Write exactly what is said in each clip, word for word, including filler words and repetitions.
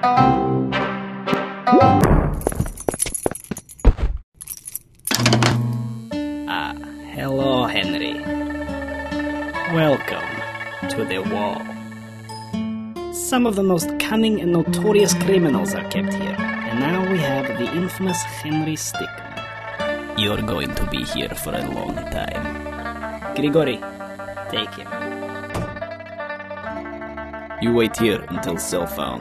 Ah, hello, Henry. Welcome to the wall. Some of the most cunning and notorious criminals are kept here, and now we have the infamous Henry Stickmin. You're going to be here for a long time. Grigori, take him. You wait here until cell found.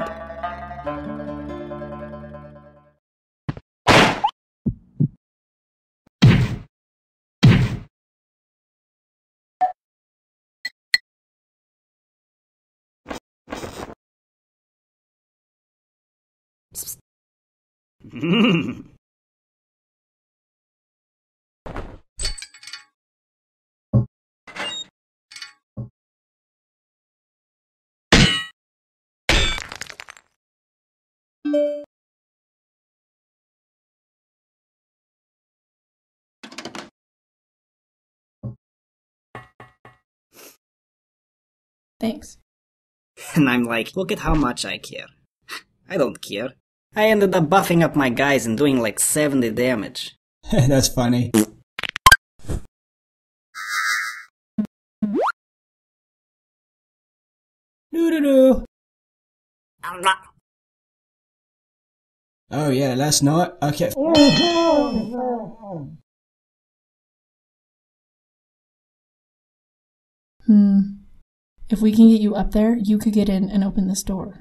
Thanks. And I'm like, look at how much I care. I don't care. I ended up buffing up my guys and doing like seventy damage. That's funny. Doo-doo-doo. Oh yeah, last night I kept... Hmm. If we can get you up there, you could get in and open this door.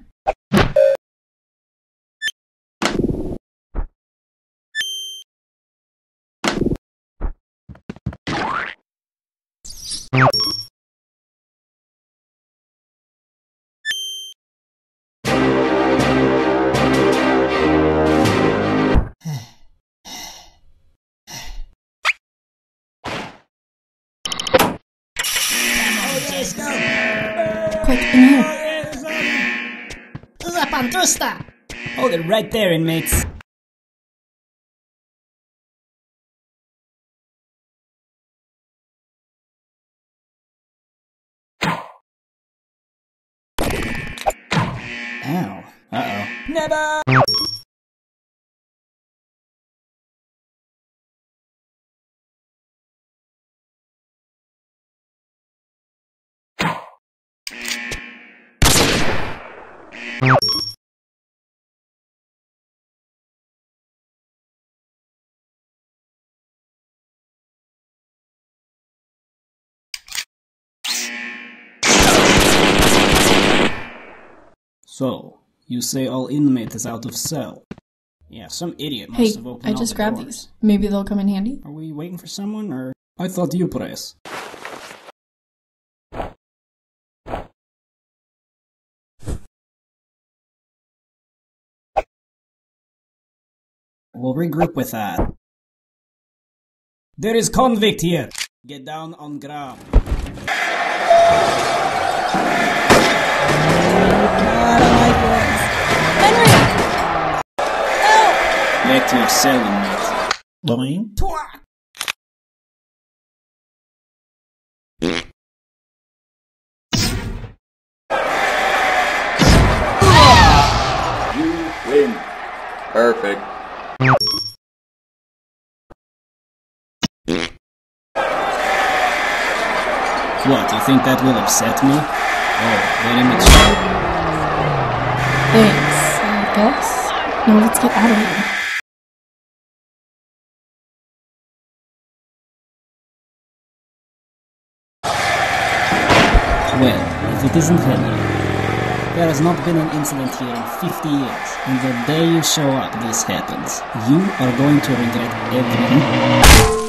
Quick, in here! La Pantusta! Hold it right there, inmates. Ow. Uh-oh. Never! So, you say all inmate is out of cell? Yeah, some idiot must Hey, have opened I all just the grabbed doors. these. Maybe they'll come in handy? Are we waiting for someone, or...? I thought you press. We'll regroup with that. There is convict here! Get down on ground. Back to your cell, inmate. Boing. You win. Perfect. What, you think that will upset me? Oh, very much. Thanks, I guess. Now let's get out of here. Well, if it isn't Henry. There has not been an incident here in fifty years, and the day you show up this happens. You are going to regret everything.